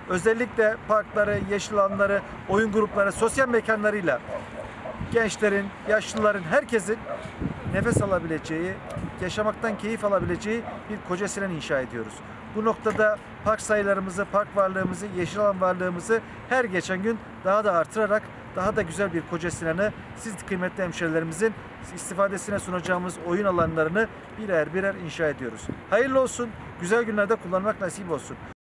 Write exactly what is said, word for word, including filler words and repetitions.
özellikle parkları, yeşil alanları, oyun grupları, sosyal mekanlarıyla gençlerin, yaşlıların, herkesin nefes alabileceği, yaşamaktan keyif alabileceği bir Kocasinan inşa ediyoruz. Bu noktada park sayılarımızı, park varlığımızı, yeşil alan varlığımızı her geçen gün daha da artırarak daha da güzel bir Kocasinan'ı siz kıymetli hemşerilerimizin istifadesine sunacağımız oyun alanlarını birer birer inşa ediyoruz. Hayırlı olsun, güzel günlerde kullanmak nasip olsun.